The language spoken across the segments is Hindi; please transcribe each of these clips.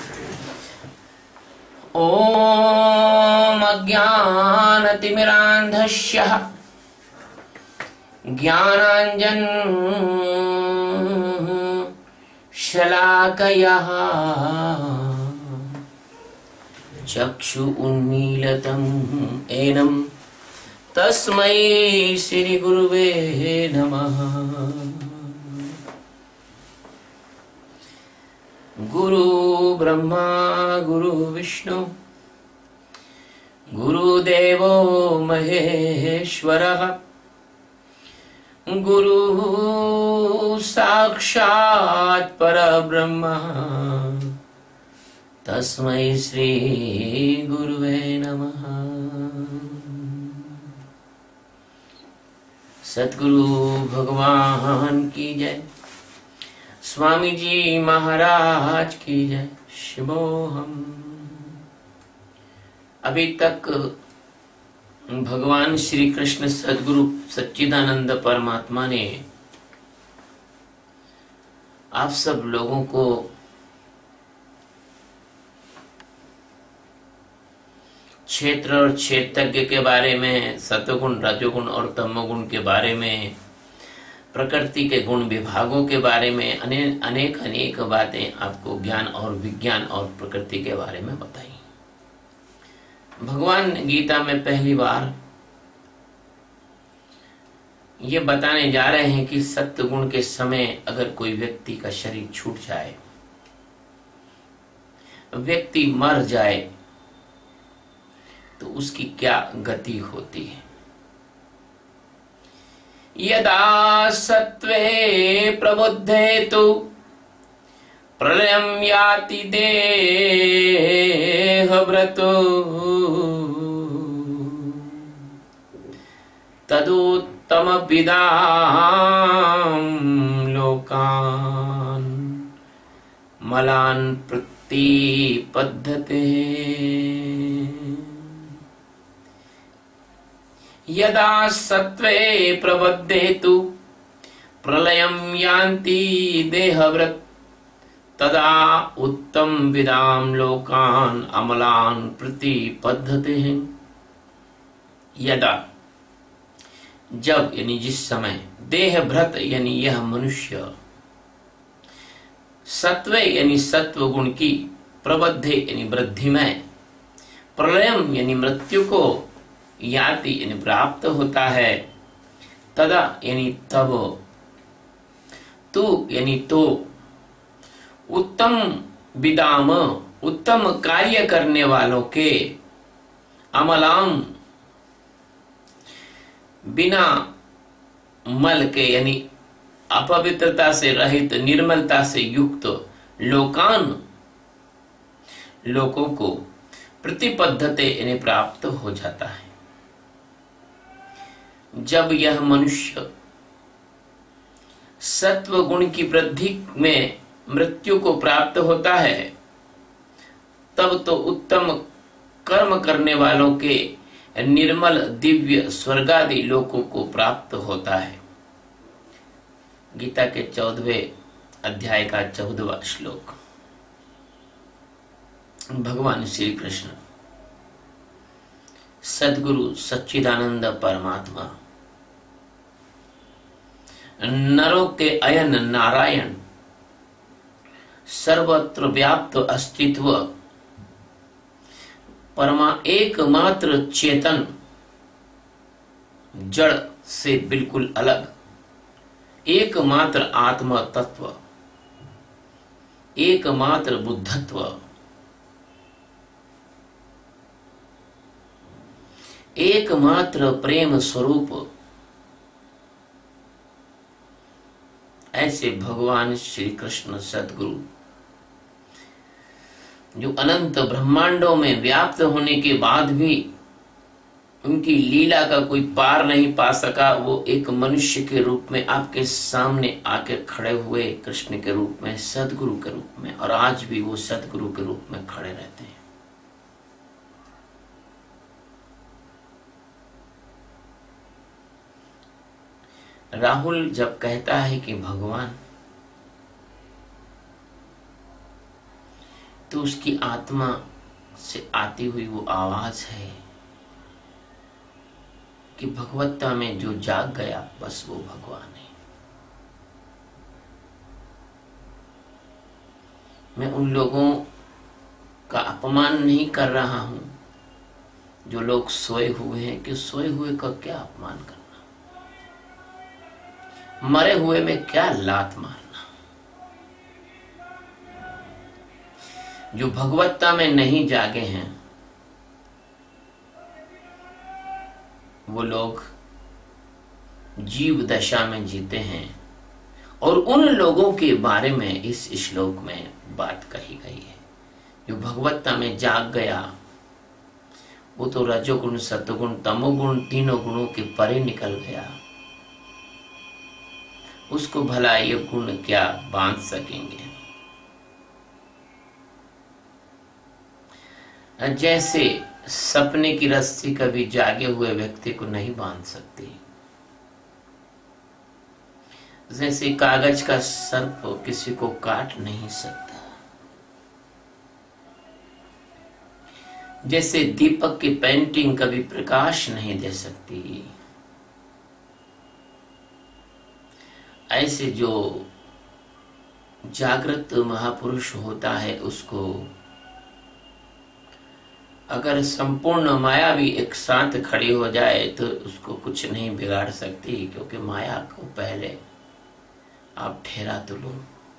ॐ अज्ञानतिमिरान्धस्य ज्ञानाञ्जनशलाकया चक्षु उन्मीलितं येन तस्मै श्री गुरुवे नमः। गुरु ब्रह्मा गुरु विष्णु गुरुदेवो महेश्वरः गुरु साक्षात् परब्रह्म तस्मै श्री गुरुवे नमः। सद्गुरु भगवान की जय, स्वामी जी महाराज की जय। शिवोहम। अभी तक भगवान श्री कृष्ण सद्गुरु सच्चिदानंद परमात्मा ने आप सब लोगों को क्षेत्र और क्षेत्रज्ञ के बारे में, सतोगुण रजोगुण और तमोगुण के बारे में, प्रकृति के गुण विभागों के बारे में अनेक अनेक बातें आपको ज्ञान और विज्ञान और प्रकृति के बारे में बताई। भगवान गीता में पहली बार ये बताने जा रहे हैं कि सत्य गुण के समय अगर कोई व्यक्ति का शरीर छूट जाए, व्यक्ति मर जाए, तो उसकी क्या गति होती है। यदा सत्वे प्रबुद्धे तु प्रलयं याति देहभृतो तदुत्तमविदां लोकान् मलान् प्रतिपद्यते। यदा सत्वे प्रबुद्धेतु प्रलयं यान्ति देहभृत् तदा उत्तम विदाम लोकान अमलान प्रतिपद्यते हैं। यदा, जब यानी जिस समय, देहभृत यानी यह मनुष्य, सत्व यानी सत्व गुण की, प्रबद्धे यानी वृद्धि में, प्रलयम यानी मृत्यु को, याति यानी प्राप्त होता है, तदा यानी तब, तू यानी तो, उत्तम विदाम उत्तम कार्य करने वालों के, अमलाम बिना मल के यानी अपवित्रता से रहित, निर्मलता से युक्त, लोकान लोगों को, प्रतिपद्धते यानी प्राप्त हो जाता है। जब यह मनुष्य सत्व गुण की वृद्धि में मृत्यु को प्राप्त होता है, तब तो उत्तम कर्म करने वालों के निर्मल दिव्य स्वर्गादि लोकों को प्राप्त होता है। गीता के 14वें अध्याय का 14वां श्लोक। भगवान श्री कृष्ण सद्गुरु सच्चिदानंद परमात्मा नरों के अयन नारायण, सर्वत्र व्याप्त अस्तित्व, परमा एकमात्र चेतन, जड़ से बिल्कुल अलग, एकमात्र आत्मा तत्व, एकमात्र बुद्धत्व, एकमात्र प्रेम स्वरूप, ऐसे भगवान श्री कृष्ण सद्गुरु जो अनंत ब्रह्मांडों में व्याप्त होने के बाद भी उनकी लीला का कोई पार नहीं पा सका, वो एक मनुष्य के रूप में आपके सामने आके खड़े हुए, कृष्ण के रूप में, सद्गुरु के रूप में, और आज भी वो सद्गुरु के रूप में खड़े रहते हैं। राहुल जब कहता है कि भगवान, तो उसकी आत्मा से आती हुई वो आवाज है कि भगवत्ता में जो जाग गया बस वो भगवान है। मैं उन लोगों का अपमान नहीं कर रहा हूं जो लोग सोए हुए हैं, कि सोए हुए का क्या अपमान करना, मरे हुए में क्या लात मारना। जो भगवत्ता में नहीं जागे हैं वो लोग जीव दशा में जीते हैं, और उन लोगों के बारे में इस श्लोक में बात कही गई है। जो भगवत्ता में जाग गया वो तो रजोगुण, सतोगुण, तमोगुण तीनों गुणों के परे निकल गया। उसको भला ये गुण क्या बांध सकेंगे। जैसे सपने की रस्सी कभी जागे हुए व्यक्ति को नहीं बांध सकती, जैसे कागज का सर्प किसी को काट नहीं सकता, जैसे दीपक की पेंटिंग कभी प्रकाश नहीं दे सकती, ऐसे जो जागृत महापुरुष होता है उसको अगर संपूर्ण माया भी एक साथ खड़ी हो जाए तो उसको कुछ नहीं बिगाड़ सकती, क्योंकि माया को पहले आप ठहरा तो लो।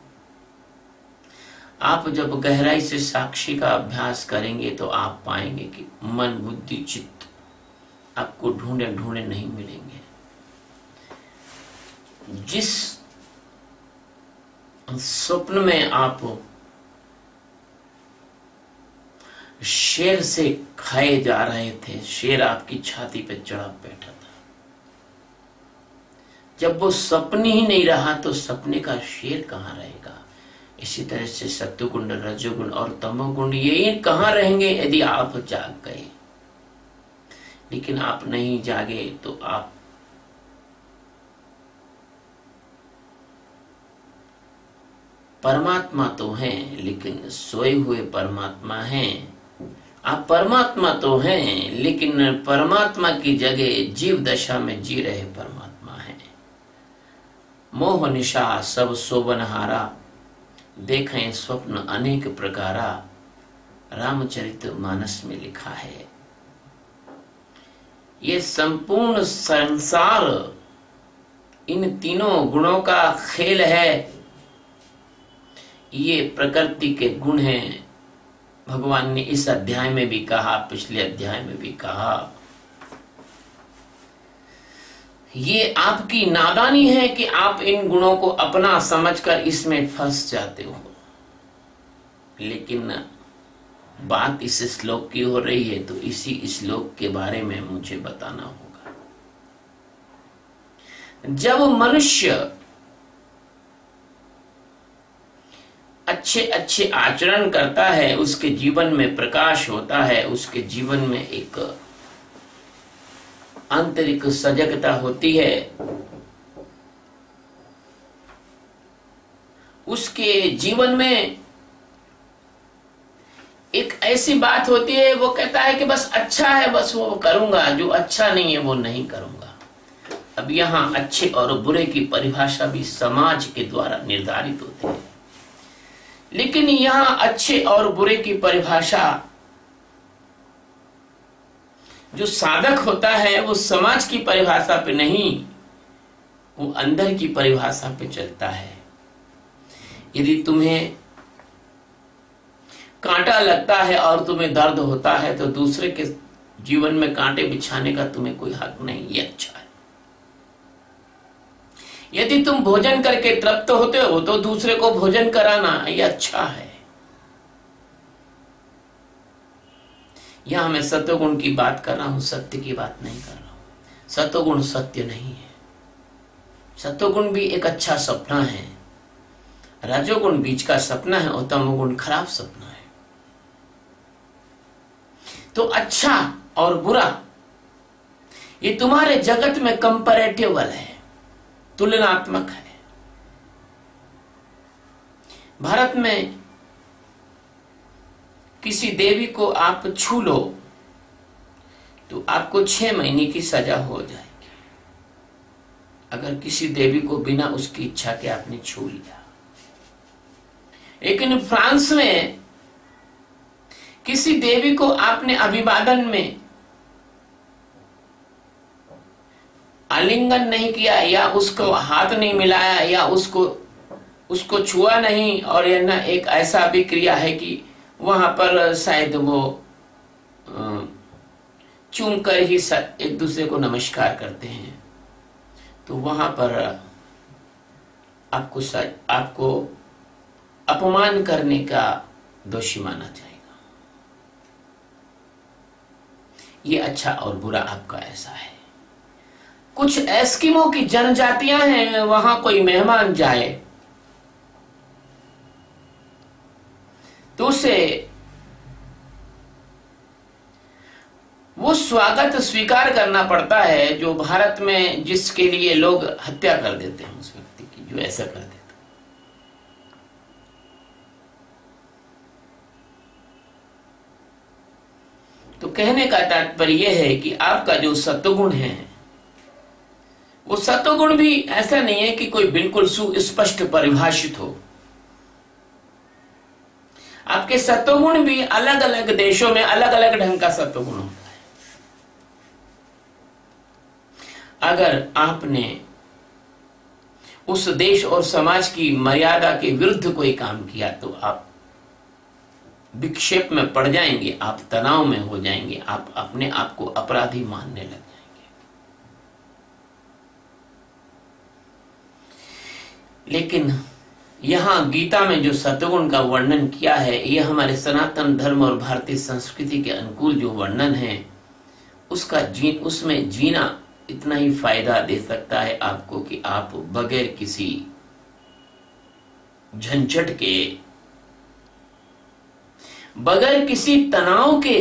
आप जब गहराई से साक्षी का अभ्यास करेंगे तो आप पाएंगे कि मन, बुद्धि, चित्त आपको ढूंढे ढूंढे नहीं मिलेंगे। जिस स्वप्न में आप शेर से खाए जा रहे थे, शेर आपकी छाती पे चढ़ा बैठा था, जब वो सपने ही नहीं रहा तो सपने का शेर कहां रहेगा। इसी तरह से सत्वगुण, रजोगुण और तमोगुण ये कहां रहेंगे यदि आप जाग गए। लेकिन आप नहीं जागे तो आप परमात्मा तो हैं लेकिन सोए हुए परमात्मा हैं। आप परमात्मा तो हैं लेकिन परमात्मा की जगह जीव दशा में जी रहे परमात्मा हैं। मोह निशा सब सोबनहारा, देखें स्वप्न अनेक प्रकारा, रामचरित मानस में लिखा है। ये संपूर्ण संसार इन तीनों गुणों का खेल है। ये प्रकृति के गुण हैं। भगवान ने इस अध्याय में भी कहा, पिछले अध्याय में भी कहा, ये आपकी नादानी है कि आप इन गुणों को अपना समझकर इसमें फंस जाते हो। लेकिन बात इस श्लोक की हो रही है तो इसी श्लोक के बारे में मुझे बताना होगा। जब मनुष्य अच्छे अच्छे आचरण करता है, उसके जीवन में प्रकाश होता है, उसके जीवन में एक आंतरिक सजगता होती है, उसके जीवन में एक ऐसी बात होती है, वो कहता है कि बस अच्छा है बस वो करूंगा, जो अच्छा नहीं है वो नहीं करूंगा। अब यहाँ अच्छे और बुरे की परिभाषा भी समाज के द्वारा निर्धारित होती है, लेकिन यहाँ अच्छे और बुरे की परिभाषा जो साधक होता है वो समाज की परिभाषा पे नहीं, वो अंदर की परिभाषा पे चलता है। यदि तुम्हें कांटा लगता है और तुम्हें दर्द होता है तो दूसरे के जीवन में कांटे बिछाने का तुम्हें कोई हक नहीं, ये अच्छा है। यदि तुम भोजन करके तृप्त होते हो तो दूसरे को भोजन कराना ये अच्छा है। यहां मैं सत्वगुण की बात कर रहा हूं, सत्य की बात नहीं कर रहा हूं। सत्वगुण सत्य नहीं है। सत्वगुण भी एक अच्छा सपना है, रजोगुण बीच का सपना है और तमोगुण खराब सपना है। तो अच्छा और बुरा ये तुम्हारे जगत में कंपैरेटिवल है, तुलनात्मक है। भारत में किसी देवी को आप छू लो तो आपको 6 महीने की सजा हो जाएगी, अगर किसी देवी को बिना उसकी इच्छा के आपने छू लिया। लेकिन फ्रांस में किसी देवी को आपने अभिवादन में आलिंगन नहीं किया या उसको हाथ नहीं मिलाया या उसको छुआ नहीं, और यह ना एक ऐसा भी क्रिया है कि वहां पर शायद वो चूम कर ही एक दूसरे को नमस्कार करते हैं, तो वहां पर आपको अपमान करने का दोषी माना जाएगा। ये अच्छा और बुरा आपका ऐसा है। कुछ एस्किमो की जनजातियां हैं, वहां कोई मेहमान जाए तो उसे वो स्वागत स्वीकार करना पड़ता है, जो भारत में जिसके लिए लोग हत्या कर देते हैं उस व्यक्ति की, जो ऐसा कर देता। तो कहने का तात्पर्य यह है कि आपका जो सत्वगुण है, वो सत्वगुण भी ऐसा नहीं है कि कोई बिल्कुल सुस्पष्ट परिभाषित हो। आपके सत्वगुण भी अलग अलग देशों में अलग अलग ढंग का सत्वगुण होता है। अगर आपने उस देश और समाज की मर्यादा के विरुद्ध कोई काम किया तो आप विक्षेप में पड़ जाएंगे, आप तनाव में हो जाएंगे, आप अपने आप को अपराधी मानने लग जाएंगे। लेकिन यहां गीता में जो सत्वगुण का वर्णन किया है, यह हमारे सनातन धर्म और भारतीय संस्कृति के अनुकूल जो वर्णन है, उसमें जीना इतना ही फायदा दे सकता है आपको कि आप बगैर किसी झंझट के, बगैर किसी तनाव के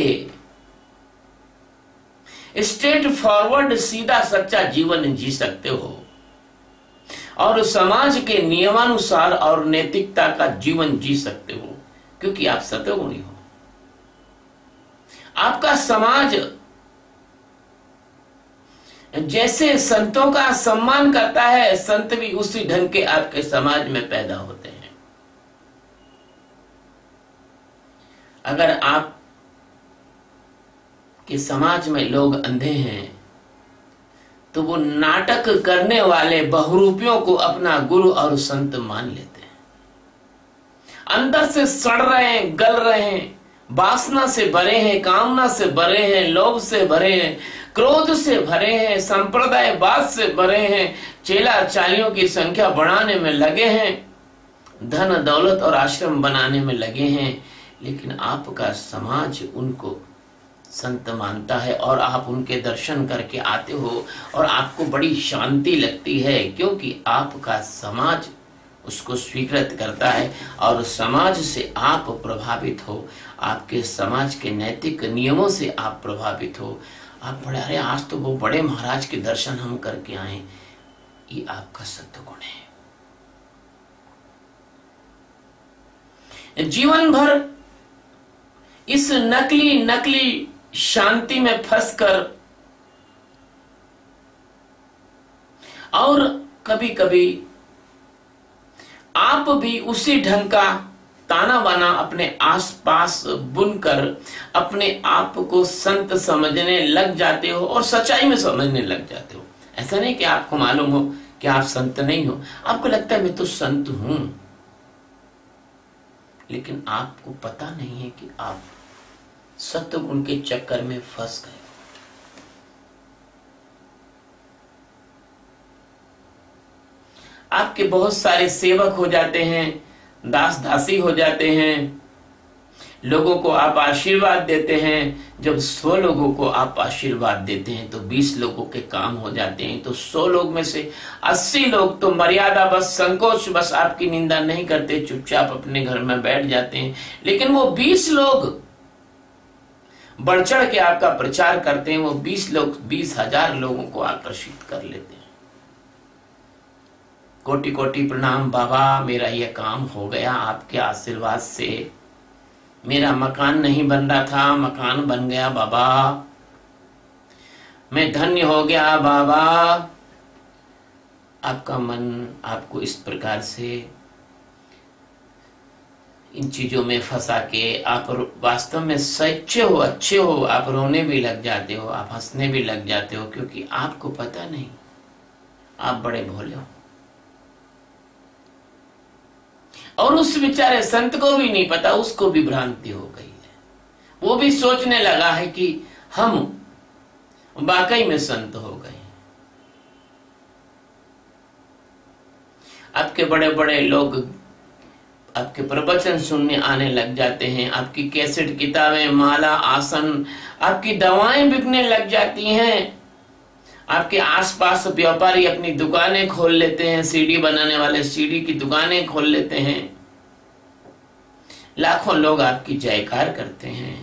स्ट्रेट फॉरवर्ड सीधा सच्चा जीवन जी सकते हो और समाज के नियमानुसार और नैतिकता का जीवन जी सकते हो, क्योंकि आप सत्वगुणी हो। आपका समाज जैसे संतों का सम्मान करता है, संत भी उसी ढंग के आपके समाज में पैदा होते हैं। अगर आप के समाज में लोग अंधे हैं तो वो नाटक करने वाले बहुरूपियों को अपना गुरु और संत मान लेते हैं। अंदर से सड़ रहे हैं, गल रहे हैं, वासना से भरे हैं, कामना से भरे हैं, लोभ से भरे हैं, क्रोध से भरे हैं, संप्रदायवाद से भरे हैं, चेला चालियों की संख्या बढ़ाने में लगे हैं, धन दौलत और आश्रम बनाने में लगे हैं, लेकिन आपका समाज उनको संत मानता है और आप उनके दर्शन करके आते हो और आपको बड़ी शांति लगती है, क्योंकि आपका समाज उसको स्वीकृत करता है और समाज से आप प्रभावित हो, आपके समाज के नैतिक नियमों से आप प्रभावित हो। आप बड़े, अरे आज तो वो बड़े महाराज के दर्शन हम करके आए, ये आपका सत्वगुण है। जीवन भर इस नकली शांति में फंसकर और कभी कभी आप भी उसी ढंग का ताना बाना अपने आसपास बुनकर अपने आप को संत समझने लग जाते हो और सच्चाई में समझने लग जाते हो। ऐसा नहीं कि आपको मालूम हो कि आप संत नहीं हो, आपको लगता है मैं तो संत हूं, लेकिन आपको पता नहीं है कि आप सत्वगुण के चक्कर में फंस गए। आपके बहुत सारे सेवक हो जाते हैं, दास दासी हो जाते हैं, लोगों को आप आशीर्वाद देते हैं। जब 100 लोगों को आप आशीर्वाद देते हैं तो 20 लोगों के काम हो जाते हैं, तो 100 लोग में से 80 लोग तो मर्यादा बस, संकोच बस आपकी निंदा नहीं करते, चुपचाप अपने घर में बैठ जाते हैं, लेकिन वो 20 लोग बढ़ चढ़ के आपका प्रचार करते हैं। वो 20 लोग 20,000 लोगों को आकर्षित कर लेते हैं। कोटि कोटि प्रणाम बाबा, मेरा यह काम हो गया आपके आशीर्वाद से, मेरा मकान नहीं बन रहा था, मकान बन गया बाबा। मैं धन्य हो गया बाबा। आपका मन आपको इस प्रकार से इन चीजों में फंसा के आप वास्तव में सच्चे हो, अच्छे हो, आप रोने भी लग जाते हो, आप हंसने भी लग जाते हो, क्योंकि आपको पता नहीं आप बड़े भोले हो। और उस बेचारे संत को भी नहीं पता, उसको भी भ्रांति हो गई है। वो भी सोचने लगा है कि हम वाकई में संत हो गए। आपके बड़े बड़े लोग आपके प्रवचन सुनने आने लग जाते हैं, आपकी कैसेट, किताबें, माला, आसन, आपकी दवाएं बिकने लग जाती हैं। आपके आसपास व्यापारी अपनी दुकानें खोल लेते हैं, सीडी बनाने वाले सीडी की दुकानें खोल लेते हैं। लाखों लोग आपकी जयकार करते हैं।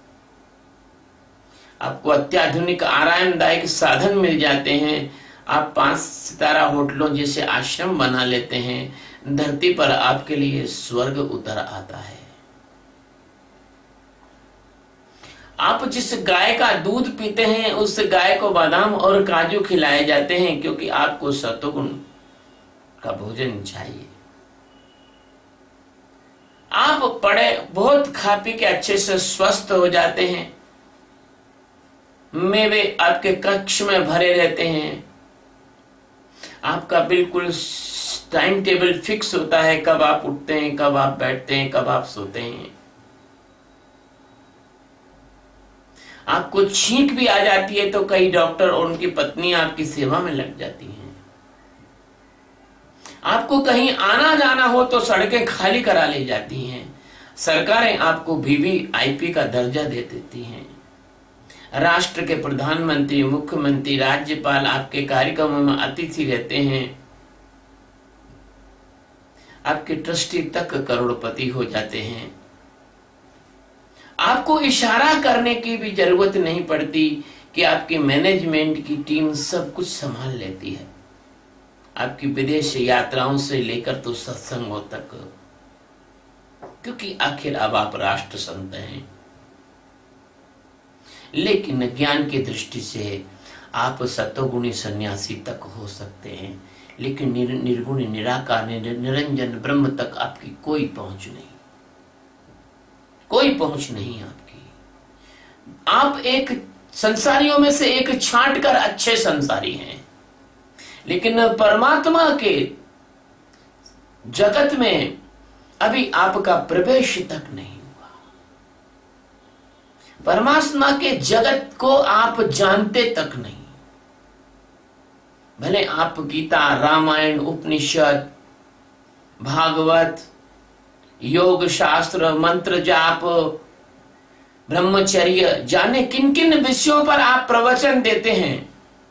आपको अत्याधुनिक आरामदायक साधन मिल जाते हैं। आप 5 सितारा होटलों जैसे आश्रम बना लेते हैं। धरती पर आपके लिए स्वर्ग उतर आता है। आप जिस गाय का दूध पीते हैं उस गाय को बादाम और काजू खिलाए जाते हैं, क्योंकि आपको सतोगुण का भोजन चाहिए। आप पड़े बहुत खा पी के अच्छे से स्वस्थ हो जाते हैं। मेवे आपके कक्ष में भरे रहते हैं। आपका बिल्कुल टाइम टेबल फिक्स होता है, कब आप उठते हैं, कब आप बैठते हैं, कब आप सोते हैं। आपको छींक भी आ जाती है तो कई डॉक्टर और उनकी पत्नी आपकी सेवा में लग जाती हैं। आपको कहीं आना जाना हो तो सड़कें खाली करा ली जाती हैं। सरकारें आपको वीवीआईपी का दर्जा दे देती हैं। राष्ट्र के प्रधानमंत्री, मुख्यमंत्री, राज्यपाल आपके कार्यक्रमों में अतिथि रहते हैं। आपके ट्रस्टी तक करोड़पति हो जाते हैं। आपको इशारा करने की भी जरूरत नहीं पड़ती कि आपकी मैनेजमेंट की टीम सब कुछ संभाल लेती है। आपकी विदेश यात्राओं से लेकर तो सत्संगों तक, क्योंकि आखिर अब आप राष्ट्र संत हैं। लेकिन ज्ञान की दृष्टि से आप सतोगुणी सन्यासी तक हो सकते हैं, लेकिन निर्गुण, निराकार, निरंजन ब्रह्म तक आपकी कोई पहुंच नहीं, कोई पहुंच नहीं आपकी। आप एक संसारियों में से एक छांट कर अच्छे संसारी हैं, लेकिन परमात्मा के जगत में अभी आपका प्रवेश तक नहीं हुआ। परमात्मा के जगत को आप जानते तक नहीं। भले आप गीता, रामायण, उपनिषद, भागवत, योग शास्त्र, मंत्र जाप, ब्रह्मचर्य, जाने किन किन विषयों पर आप प्रवचन देते हैं,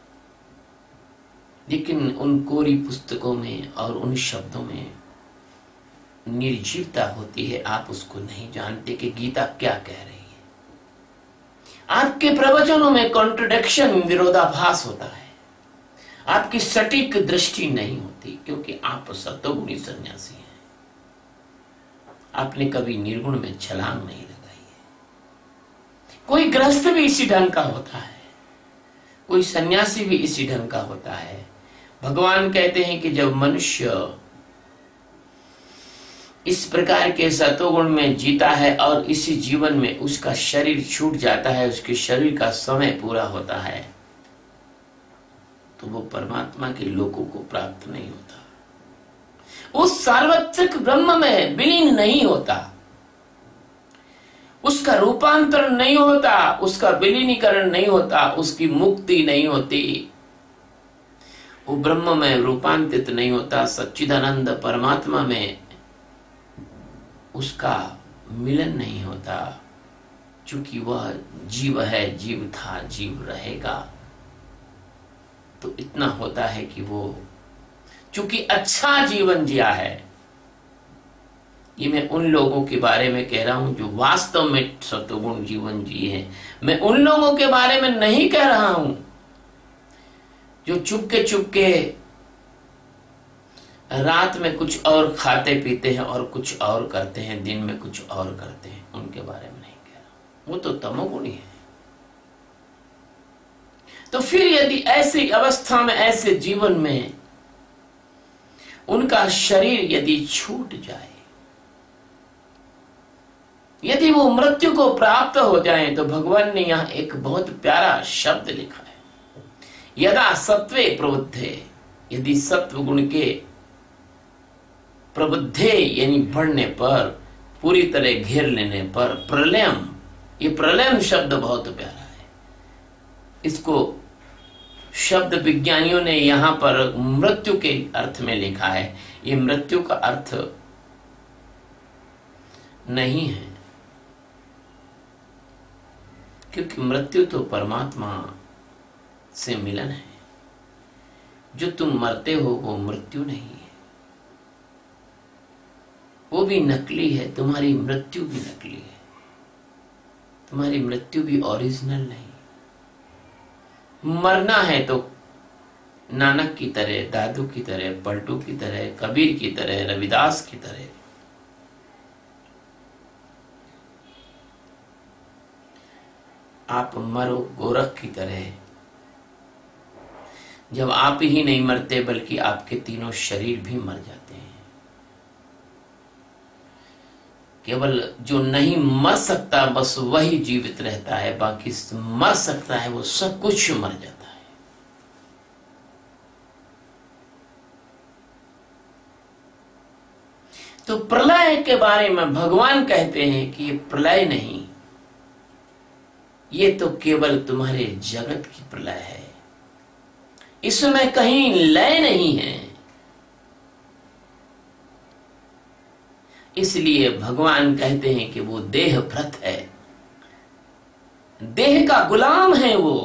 लेकिन उन कोरी पुस्तकों में और उन शब्दों में निर्जीवता होती है। आप उसको नहीं जानते कि गीता क्या कह रही है। आपके प्रवचनों में कॉन्ट्रडिक्शन, विरोधाभास होता है। आपकी सटीक दृष्टि नहीं होती, क्योंकि आप सतोगुणी सन्यासी हैं। आपने कभी निर्गुण में छलांग नहीं लगाई है। कोई गृहस्थ भी इसी ढंग का होता है, कोई सन्यासी भी इसी ढंग का होता है। भगवान कहते हैं कि जब मनुष्य इस प्रकार के सतोगुण में जीता है और इसी जीवन में उसका शरीर छूट जाता है, उसके शरीर का समय पूरा होता है, तो वो परमात्मा के लोकों को प्राप्त नहीं होता, उस सार्वत्रिक ब्रह्म में विलीन नहीं होता, उसका रूपांतरण नहीं होता, उसका विलीनीकरण नहीं होता, उसकी मुक्ति नहीं होती, वो ब्रह्म में रूपांतरित नहीं होता, सच्चिदानंद परमात्मा में उसका मिलन नहीं होता। चूंकि वह जीव है, जीव था, जीव रहेगा, तो इतना होता है कि वो चूंकि अच्छा जीवन जिया है। ये मैं उन लोगों के बारे में कह रहा हूं जो वास्तव में सतोगुण जीवन जिए हैं। मैं उन लोगों के बारे में नहीं कह रहा हूं जो चुपके चुपके रात में कुछ और खाते पीते हैं और कुछ और करते हैं, दिन में कुछ और करते हैं, उनके बारे में नहीं कह रहा, वो तो तमोगुणी है। तो फिर यदि ऐसी अवस्था में, ऐसे जीवन में उनका शरीर यदि छूट जाए, यदि वो मृत्यु को प्राप्त हो जाए, तो भगवान ने यहां एक बहुत प्यारा शब्द लिखा है, यदा सत्वे प्रबुद्धे, यदि सत्व गुण के प्रबुद्धे यानी बढ़ने पर, पूरी तरह घेर लेने पर, प्रलयम, ये प्रलयम शब्द बहुत प्यारा है। इसको शब्द विज्ञानियों ने यहां पर मृत्यु के अर्थ में लिखा है। ये मृत्यु का अर्थ नहीं है, क्योंकि मृत्यु तो परमात्मा से मिलन है। जो तुम मरते हो वो मृत्यु नहीं है, वो भी नकली है, तुम्हारी मृत्यु भी नकली है, तुम्हारी मृत्यु भी ओरिजिनल नहीं। मरना है तो नानक की तरह, दादू की तरह, पलटू की तरह, कबीर की तरह, रविदास की तरह। आप मरो गोरख की तरह, जब आप ही नहीं मरते बल्कि आपके तीनों शरीर भी मर जाते हैं। केवल जो नहीं मर सकता बस वही जीवित रहता है, बाकी मर सकता है वो सब कुछ मर जाता है। तो प्रलय के बारे में भगवान कहते हैं कि ये प्रलय नहीं, ये तो केवल तुम्हारे जगत की प्रलय है, इसमें कहीं लय नहीं है। इसलिए भगवान कहते हैं कि वो देह भ्रत है, देह का गुलाम है। वो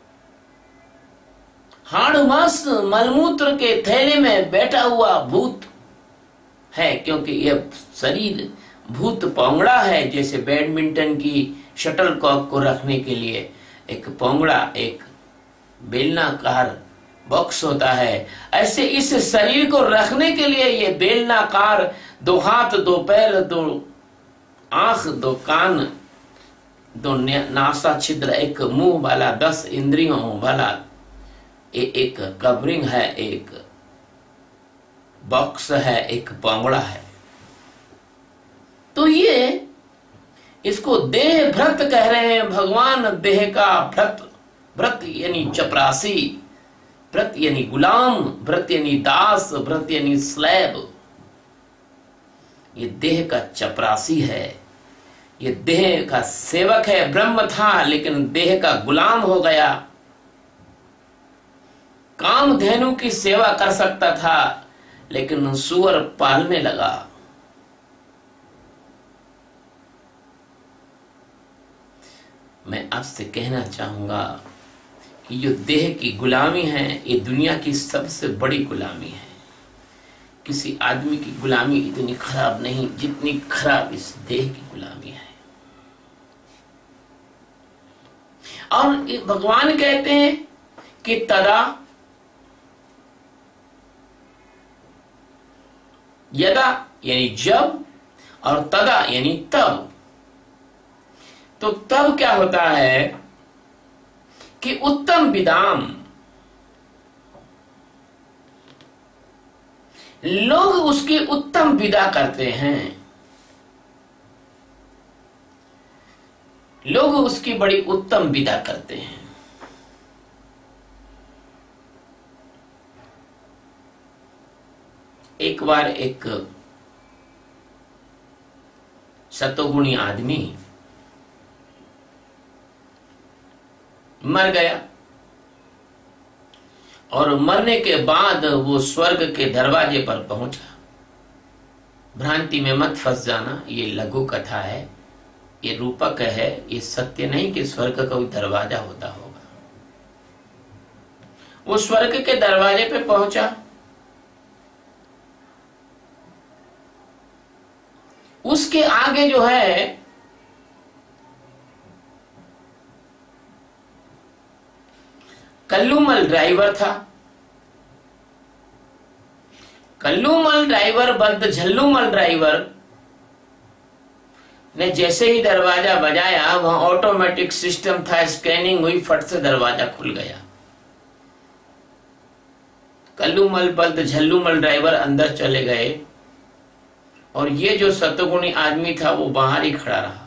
हाड़ मांस मलमूत्र के थैले में बैठा हुआ भूत है, क्योंकि यह शरीर भूत पोंगड़ा है। जैसे बैडमिंटन की शटल कॉक को रखने के लिए एक पोंगड़ा, एक बेलनाकार बॉक्स होता है, ऐसे इस शरीर को रखने के लिए ये बेलनाकार, 2 हाथ 2 पैर 2 आंख 2 कान 2 नासा छिद्र, एक मुंह वाला, 10 इंद्रियों वाला एक कवरिंग है, एक बॉक्स है, एक पोंगड़ा है। तो ये इसको देह भ्रत कह रहे हैं भगवान। देह का भ्रत, भ्रत यानी चपरासी, भ्रत यानी गुलाम, भ्रत यानी दास, भ्रत यानी स्लेब। ये देह का चपरासी है, ये देह का सेवक है। ब्रह्म था लेकिन देह का गुलाम हो गया। कामधेनु की सेवा कर सकता था लेकिन सुअर पालने लगा। मैं आपसे कहना चाहूंगा कि जो देह की गुलामी है, ये दुनिया की सबसे बड़ी गुलामी है। किसी आदमी की गुलामी इतनी खराब नहीं जितनी खराब इस देह की गुलामी है। और ये भगवान कहते हैं कि तदा, यदा यानी जब, और तदा यानी तब। तो तब क्या होता है कि उत्तम विदाम, लोग उसकी उत्तम विदा करते हैं, लोग उसकी बड़ी उत्तम विदा करते हैं। एक बार एक सतोगुणी आदमी मर गया और मरने के बाद वो स्वर्ग के दरवाजे पर पहुंचा। भ्रांति में मत फंस जाना, ये लघु कथा है, ये रूपक है, ये सत्य नहीं कि स्वर्ग का कोई दरवाजा होता होगा। वो स्वर्ग के दरवाजे पे पहुंचा, उसके आगे जो है कल्लूमल ड्राइवर था। कल्लूमल ड्राइवर बंद झल्लूमल ड्राइवर ने जैसे ही दरवाजा बजाया, वहां ऑटोमेटिक सिस्टम था, स्कैनिंग हुई, फट से दरवाजा खुल गया। कल्लूमल बंद झल्लूमल ड्राइवर अंदर चले गए और ये जो सतोगुणी आदमी था वो बाहर ही खड़ा रहा।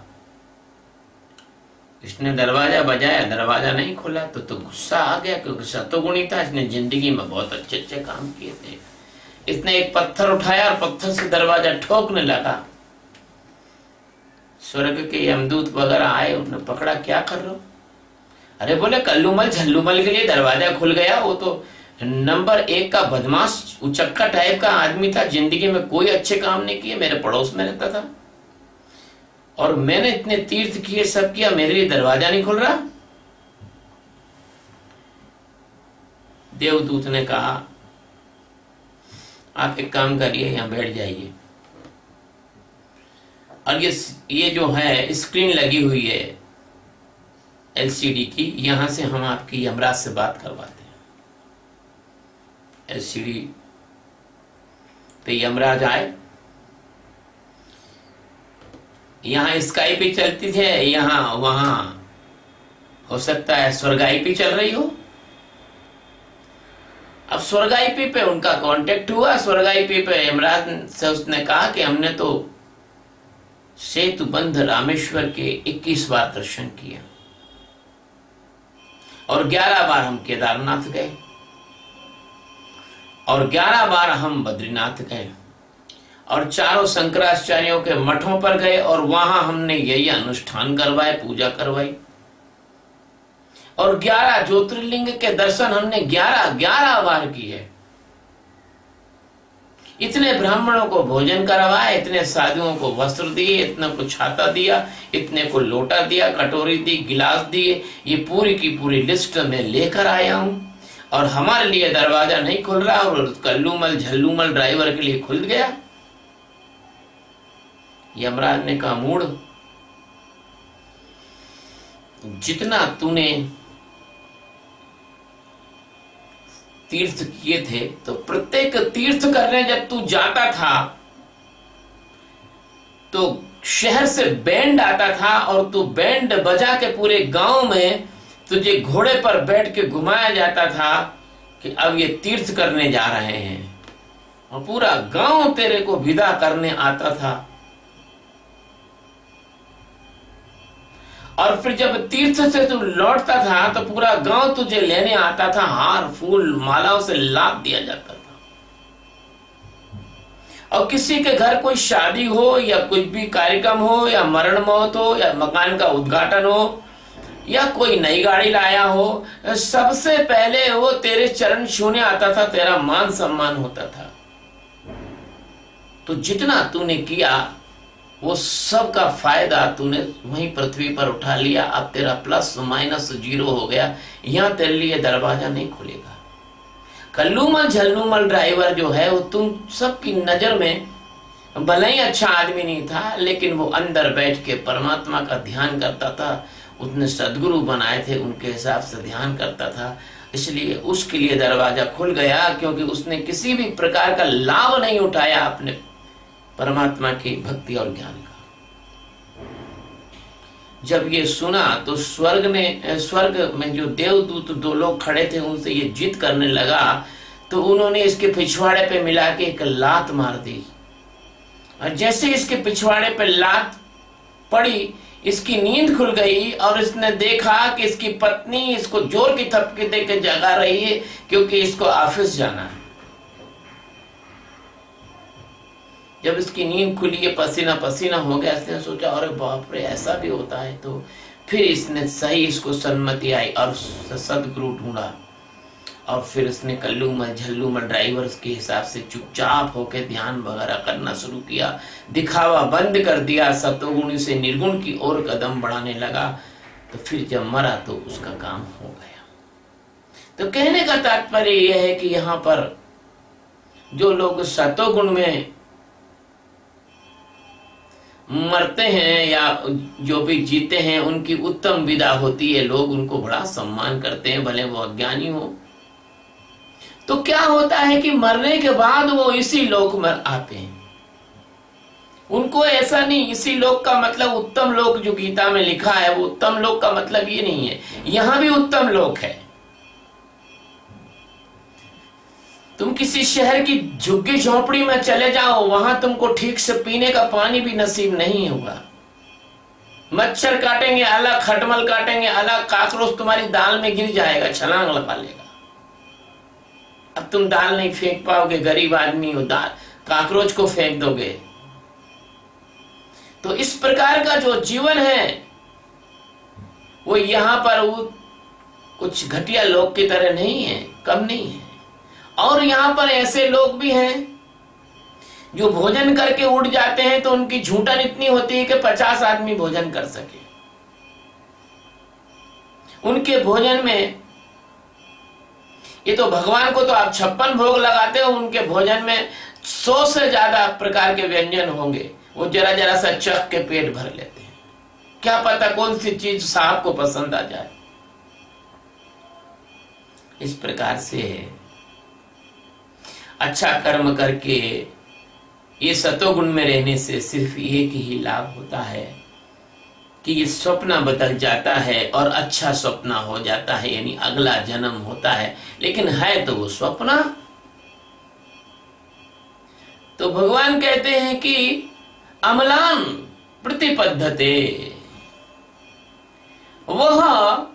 इसने दरवाजा बजाया, दरवाजा नहीं खुला तो गुस्सा आ गया, क्योंकि सतोगुणी था, इसने जिंदगी में बहुत अच्छे अच्छे काम किए थे। इसने एक पत्थर उठाया और पत्थर से दरवाजा ठोकने लगा। स्वर्ग के यमदूत वगैरह आए, उन्होंने पकड़ा, क्या कर रहे हो? अरे बोले कल्लूमल झल्लूमल के लिए दरवाजा खुल गया। वो तो नंबर 1 का बदमाश उचक्का टाइप का आदमी था, जिंदगी में कोई अच्छे काम नहीं किए, मेरे पड़ोस में रहता था और मैंने इतने तीर्थ किए, सब किया, मेरे लिए दरवाजा नहीं खुल रहा। देवदूत ने कहा आप एक काम करिए, यहां बैठ जाइए और ये जो है स्क्रीन लगी हुई है एलसीडी की, यहां से हम आपकी यमराज से बात करवाते हैं। एलसीडी पे यमराज आए, यहां स्काई पे चलती थे, यहां वहां हो सकता है स्वर्गाई पे चल रही हो। अब स्वर्गाई पे उनका कांटेक्ट हुआ। स्वर्गाई पे यमराज से उसने कहा कि हमने तो सेतुबंध रामेश्वर के 21 बार दर्शन किए और 11 बार हम केदारनाथ गए और 11 बार हम बद्रीनाथ गए और चारों शंकराचार्यों के मठों पर गए और वहां हमने यही अनुष्ठान करवाए, पूजा करवाई और 11 ज्योतिर्लिंग के दर्शन हमने 11 बार किए। इतने ब्राह्मणों को भोजन करवाया, इतने साधुओं को वस्त्र दिए, इतने को छाता दिया, इतने को लोटा दिया, कटोरी दी, गिलास दिए, ये पूरी की पूरी लिस्ट में लेकर आया हूं और हमारे लिए दरवाजा नहीं खुल रहा और कल्लूमल झल्लूमल ड्राइवर के लिए खुल गया। यमराज ने कहा मूढ़, जितना तूने तीर्थ किए थे तो प्रत्येक तीर्थ करने जब तू जाता था तो शहर से बैंड आता था और तू बैंड बजा के पूरे गांव में तुझे घोड़े पर बैठ के घुमाया जाता था कि अब ये तीर्थ करने जा रहे हैं और पूरा गांव तेरे को विदा करने आता था। और फिर जब तीर्थ से तू लौटता था तो पूरा गांव तुझे लेने आता था, हार फूल मालाओं से लाद दिया जाता था। और किसी के घर कोई शादी हो या कुछ भी कार्यक्रम हो या मरण मौत हो या मकान का उद्घाटन हो या कोई नई गाड़ी लाया हो, सबसे पहले वो तेरे चरण छूने आता था, तेरा मान सम्मान होता था। तो जितना तूने किया वो सब का फायदा तूने वहीं पृथ्वी पर उठा लिया। अब तेरा प्लस माइनस 0 हो गया, यहां तेरे लिए दरवाजा नहीं खुलेगा। कल्लूमल झल्लूमल ड्राइवर जो है वो तुम सबकी नजर में भले ही अच्छा आदमी नहीं था, लेकिन वो अंदर बैठ के परमात्मा का ध्यान करता था। उसने सदगुरु बनाए थे, उनके हिसाब से ध्यान करता था, इसलिए उसके लिए दरवाजा खुल गया, क्योंकि उसने किसी भी प्रकार का लाभ नहीं उठाया अपने परमात्मा की भक्ति और ज्ञान का। जब ये सुना तो स्वर्ग में जो देवदूत 2 लोग खड़े थे, उनसे ये जिद करने लगा, तो उन्होंने इसके पिछवाड़े पे मिला के एक लात मार दी और जैसे इसके पिछवाड़े पे लात पड़ी, इसकी नींद खुल गई और इसने देखा कि इसकी पत्नी इसको जोर की थपकी दे के जगा रही है, क्योंकि इसको ऑफिस जाना है। जब इसकी नींद खुली, ये पसीना पसीना हो गया, इसने सोचा अरे बाप रे ऐसा भी होता है। तो फिर इसने सही इसको सन्मति आई और सदगुरु ढूंढा और फिर इसने कल्लूमल झल्लूमल ड्राइवर के हिसाब से चुपचाप होकर ध्यान वगैरह करना शुरू किया, दिखावा बंद कर दिया, सतोगुण से निर्गुण की ओर कदम बढ़ाने लगा। तो फिर जब मरा तो उसका काम हो गया। तो कहने का तात्पर्य यह है कि यहाँ पर जो लोग सतोगुण में मरते हैं या जो भी जीते हैं, उनकी उत्तम विदा होती है, लोग उनको बड़ा सम्मान करते हैं, भले वो अज्ञानी हो। तो क्या होता है कि मरने के बाद वो इसी लोक में आते हैं। उनको ऐसा नहीं, इसी लोक का मतलब उत्तम लोक जो गीता में लिखा है, वो उत्तम लोक का मतलब ये नहीं है। यहां भी उत्तम लोक है। तुम किसी शहर की झुग्गी झोपड़ी में चले जाओ, वहां तुमको ठीक से पीने का पानी भी नसीब नहीं होगा। मच्छर काटेंगे अलग, खटमल काटेंगे अलग, काकरोच तुम्हारी दाल में गिर जाएगा, छलांग लगा लेगा। अब तुम दाल नहीं फेंक पाओगे, गरीब आदमी हो, दाल काकरोच को फेंक दोगे। तो इस प्रकार का जो जीवन है वो यहां पर वो कुछ घटिया लोग की तरह नहीं है, कम नहीं है। और यहां पर ऐसे लोग भी हैं जो भोजन करके उठ जाते हैं तो उनकी झूठन इतनी होती है कि 50 आदमी भोजन कर सके। उनके भोजन में, ये तो भगवान को तो आप 56 भोग लगाते हो, उनके भोजन में 100 से ज्यादा प्रकार के व्यंजन होंगे। वो जरा जरा सा चख के पेट भर लेते हैं। क्या पता कौन सी चीज साहब को पसंद आ जाए। इस प्रकार से अच्छा कर्म करके ये सतोगुण में रहने से सिर्फ एक ही लाभ होता है कि ये स्वप्न बदल जाता है और अच्छा स्वप्न हो जाता है, यानी अगला जन्म होता है। लेकिन है तो वो स्वप्न। तो भगवान कहते हैं कि अमलान प्रतिपद्धते, वह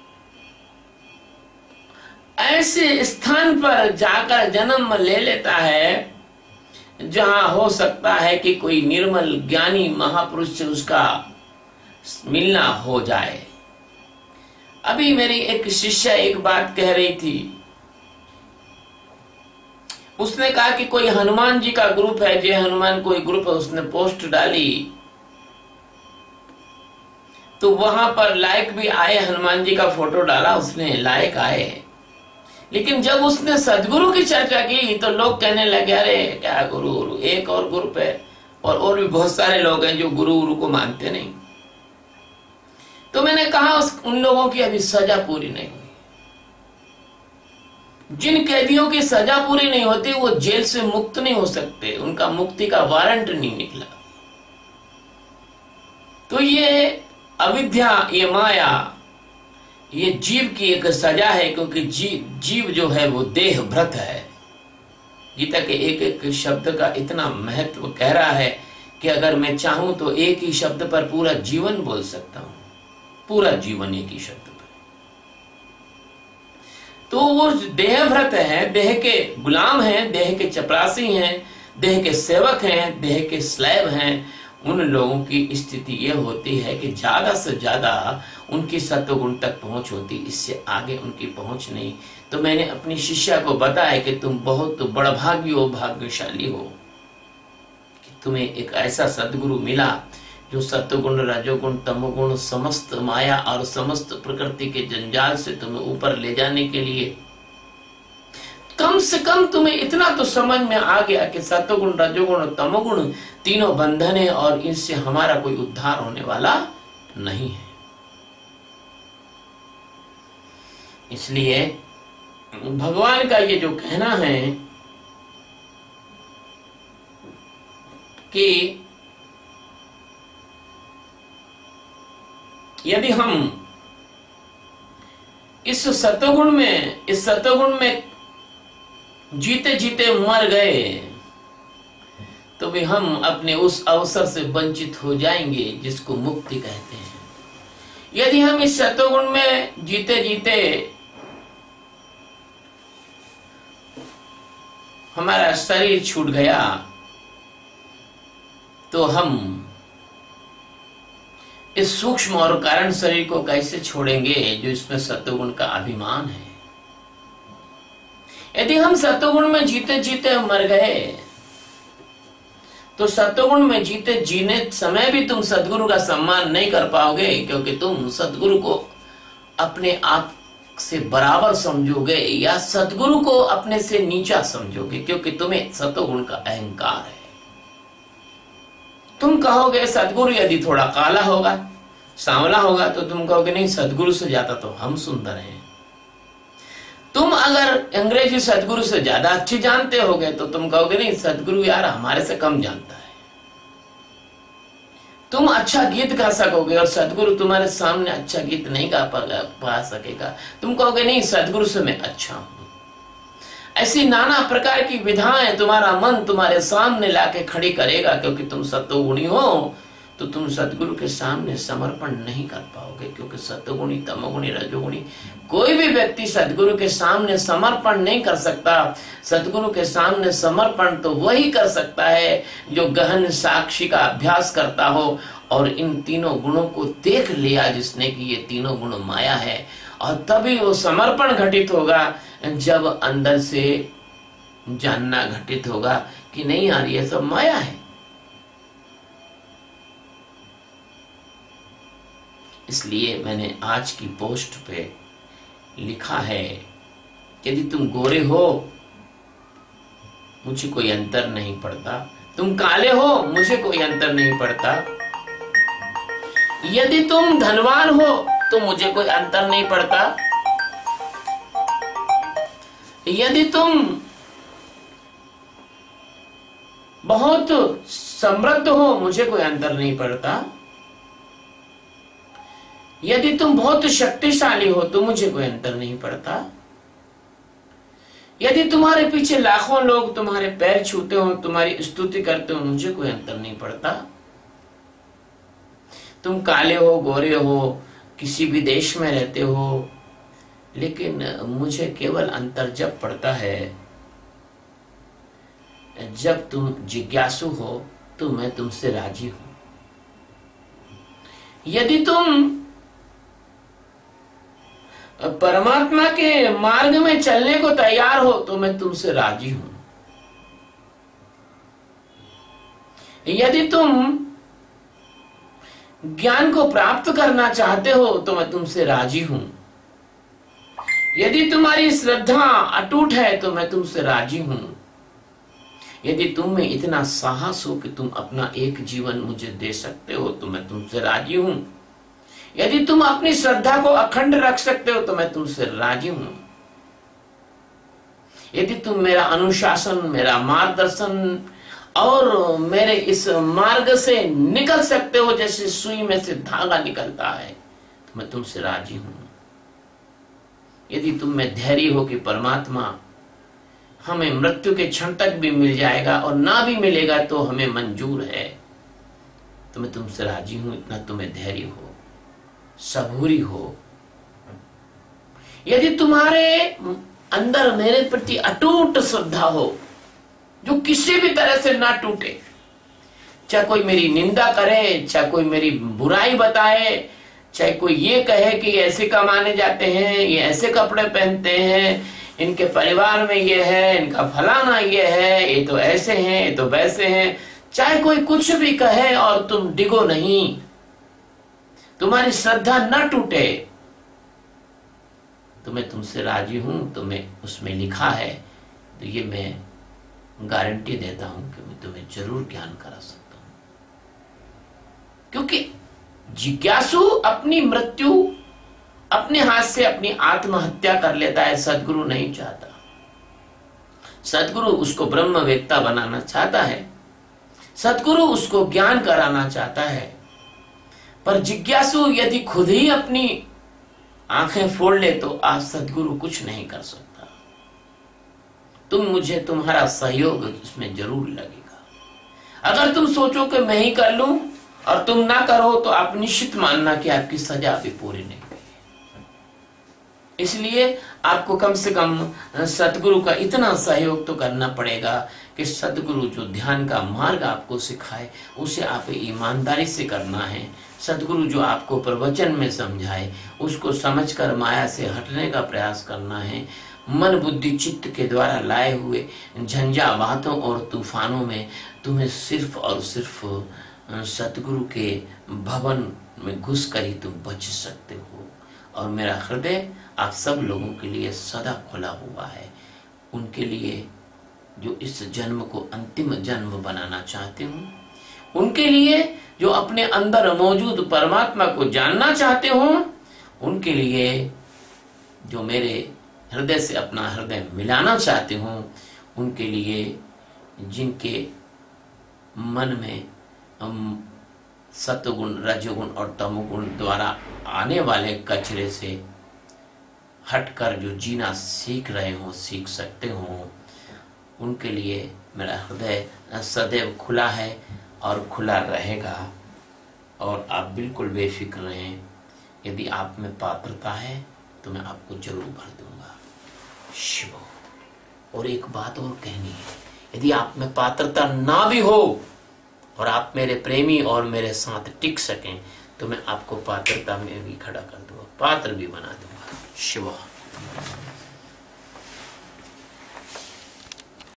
ऐसे स्थान पर जाकर जन्म ले लेता है जहां हो सकता है कि कोई निर्मल ज्ञानी महापुरुष से उसका मिलना हो जाए। अभी मेरी एक शिष्य एक बात कह रही थी। उसने कहा कि कोई हनुमान जी का ग्रुप है, जय हनुमान कोई ग्रुप है, उसने पोस्ट डाली तो वहां पर लाइक भी आए। हनुमान जी का फोटो डाला उसने, लाइक आए। लेकिन जब उसने सदगुरु की चर्चा की तो लोग कहने लगे अरे क्या गुरु गुरु, एक और ग्रुप है और भी बहुत सारे लोग हैं जो गुरु गुरु को मानते नहीं। तो मैंने कहा उन लोगों की अभी सजा पूरी नहीं हुई। जिन कैदियों की सजा पूरी नहीं होती वो जेल से मुक्त नहीं हो सकते, उनका मुक्ति का वारंट नहीं निकला। तो ये अविद्या, ये माया, ये जीव की एक सजा है, क्योंकि जीव जो है वो देह भ्रत है। गीता के एक एक शब्द का इतना महत्व कह रहा है कि अगर मैं चाहूं तो एक ही शब्द पर पूरा जीवन बोल सकता हूं, पूरा जीवन एक ही शब्द पर। तो वो देह भ्रत है, देह के गुलाम हैं, देह के चपरासी हैं, देह के सेवक हैं, देह के स्लेव हैं। उन लोगों की स्थिति यह होती है कि ज्यादा से ज्यादा उनकी सत्वगुण तक पहुंच होती, इससे आगे उनकी पहुंच नहीं। तो मैंने अपनी शिष्या को बताया कि तुम बहुत बड़भागी हो, भाग्यशाली हो कि तुम्हें एक ऐसा सद्गुरु मिला जो सत्वगुण, रजोगुण, तमोगुण, समस्त माया और समस्त प्रकृति के जंजाल से तुम्हें ऊपर ले जाने के लिए, कम से कम तुम्हें इतना तो समझ में आ गया कि सत्वगुण, रजोगुण और तमोगुण तीनों बंधन है और इनसे हमारा कोई उद्धार होने वाला नहीं है। इसलिए भगवान का ये जो कहना है कि यदि हम इस सत्वगुण में जीते जीते मर गए तो भी हम अपने उस अवसर से वंचित हो जाएंगे जिसको मुक्ति कहते हैं। यदि हम इस सत्वगुण में जीते जीते हमारा शरीर छूट गया तो हम इस सूक्ष्म और कारण शरीर को कैसे छोड़ेंगे जो इसमें सत्वगुण का अभिमान है। यदि हम सत्वगुण में जीते जीते मर गए तो सत्वगुण में जीते जीने समय भी तुम सद्गुरु का सम्मान नहीं कर पाओगे, क्योंकि तुम सद्गुरु को अपने आप से बराबर समझोगे या सद्गुरु को अपने से नीचा समझोगे, क्योंकि तुम्हें सत्वगुण का अहंकार है। तुम कहोगे सद्गुरु यदि थोड़ा काला होगा, सांवला होगा तो तुम कहोगे नहीं, सद्गुरु से ज्यादा तो हम सुंदर हैं। तुम अगर अंग्रेजी सदगुरु से ज्यादा अच्छी जानते होगे तो तुम कहोगे नहीं, सदगुरु यार हमारे से कम जानता है। तुम अच्छा गीत गा सकोगे और सदगुरु तुम्हारे सामने अच्छा गीत नहीं गा पा सकेगा, तुम कहोगे नहीं, सदगुरु से मैं अच्छा हूं। ऐसी नाना प्रकार की विधाएं तुम्हारा मन तुम्हारे सामने लाके खड़ी करेगा, क्योंकि तुम सत्वगुणी हो तो तुम सदगुरु के सामने समर्पण नहीं कर पाओगे, क्योंकि सत्वगुणी, तमोगुणी, रजोगुणी कोई भी व्यक्ति सदगुरु के सामने समर्पण नहीं कर सकता। सदगुरु के सामने समर्पण तो वही कर सकता है जो गहन साक्षी का अभ्यास करता हो और इन तीनों गुणों को देख लिया जिसने कि ये तीनों गुण माया है, और तभी वो समर्पण घटित होगा जब अंदर से जानना घटित होगा कि नहीं यार ये सब माया है। इसलिए मैंने आज की पोस्ट पे लिखा है, यदि तुम गोरे हो मुझे कोई अंतर नहीं पड़ता, तुम काले हो मुझे कोई अंतर नहीं पड़ता, यदि तुम धनवान हो तो मुझे कोई अंतर नहीं पड़ता, यदि तुम बहुत समृद्ध हो मुझे कोई अंतर नहीं पड़ता, यदि तुम बहुत शक्तिशाली हो तो मुझे कोई अंतर नहीं पड़ता, यदि तुम्हारे पीछे लाखों लोग तुम्हारे पैर छूते हो, तुम्हारी स्तुति करते हो, मुझे कोई अंतर नहीं पड़ता। तुम काले हो, गोरे हो, किसी भी देश में रहते हो, लेकिन मुझे केवल अंतर जब पड़ता है जब तुम जिज्ञासु हो तो मैं तुमसे राजी हूं। यदि तुम परमात्मा के मार्ग में चलने को तैयार हो तो मैं तुमसे राजी हूं। यदि तुम ज्ञान को प्राप्त करना चाहते हो तो मैं तुमसे राजी हूं। यदि तुम्हारी श्रद्धा अटूट है तो मैं तुमसे राजी हूं। यदि तुम में इतना साहस हो कि तुम अपना एक जीवन मुझे दे सकते हो तो मैं तुमसे राजी हूं। यदि तुम अपनी श्रद्धा को अखंड रख सकते हो तो मैं तुमसे राजी हूं। यदि तुम मेरा अनुशासन, मेरा मार्गदर्शन और मेरे इस मार्ग से निकल सकते हो जैसे सुई में से धागा निकलता है तो मैं तुमसे राजी हूं। यदि तुम में धैर्य हो कि परमात्मा हमें मृत्यु के क्षण तक भी मिल जाएगा और ना भी मिलेगा तो हमें मंजूर है तो मैं तुमसे राजी हूं, इतना तुम्हें धैर्य हो, सबूरी हो। यदि तुम्हारे अंदर मेरे प्रति अटूट श्रद्धा हो जो किसी भी तरह से ना टूटे, चाहे कोई मेरी निंदा करे, चाहे कोई मेरी बुराई बताए, चाहे कोई ये कहे कि ऐसे कमाने जाते हैं, ये ऐसे कपड़े पहनते हैं, इनके परिवार में ये है, इनका फलाना ये है, ये तो ऐसे हैं, ये तो वैसे हैं, चाहे कोई कुछ भी कहे और तुम डिगो नहीं, तुम्हारी श्रद्धा न टूटे तो मैं तुमसे राजी हूं। तो मैं उसमें लिखा है तो ये मैं गारंटी देता हूं कि मैं तुम्हें जरूर ज्ञान करा सकता हूं, क्योंकि जिज्ञासु अपनी मृत्यु अपने हाथ से अपनी आत्महत्या कर लेता है, सदगुरु नहीं चाहता। सदगुरु उसको ब्रह्मवेत्ता बनाना चाहता है, सदगुरु उसको ज्ञान कराना चाहता है। पर जिज्ञासु यदि खुद ही अपनी आंखें फोड़ ले तो आज सदगुरु कुछ नहीं कर सकता। मुझे तुम्हारा सहयोग इसमें जरूर लगेगा। अगर तुम सोचो कि मैं ही कर लूं और तुम ना करो तो आप निश्चित मानना कि आपकी सजा भी पूरी नहीं हुई। इसलिए आपको कम से कम सदगुरु का इतना सहयोग तो करना पड़ेगा कि सदगुरु जो ध्यान का मार्ग आपको सिखाए उसे आप ईमानदारी से करना है। सदगुरु जो आपको प्रवचन में समझाए उसको समझकर माया से हटने का प्रयास करना है। मन बुद्धि चित्त के द्वारा लाए हुए झंझावातों और तूफानों में तुम्हें सिर्फ और सिर्फ सतगुरु के भवन में घुस कर ही तुम बच सकते हो। और मेरा हृदय आप सब लोगों के लिए सदा खुला हुआ है, उनके लिए जो इस जन्म को अंतिम जन्म बनाना चाहते हूँ, उनके लिए जो अपने अंदर मौजूद परमात्मा को जानना चाहते हो, उनके लिए जो मेरे हृदय से अपना हृदय मिलाना चाहती हूँ, उनके लिए जिनके मन में सत्वगुण, रजोगुण और तमोगुण द्वारा आने वाले कचरे से हटकर जो जीना सीख रहे हो, सीख सकते हो, उनके लिए मेरा हृदय सदैव खुला है और खुला रहेगा। और आप बिल्कुल बेफिक्र रहें, यदि आप में पात्रता है तो मैं आपको जरूर भर दूंगा। शिव। और एक बात और कहनी है, यदि आप में पात्रता ना भी हो और आप मेरे प्रेमी और मेरे साथ टिक सकें तो मैं आपको पात्रता में भी खड़ा कर दूंगा, पात्र भी बना दूंगा। शिव।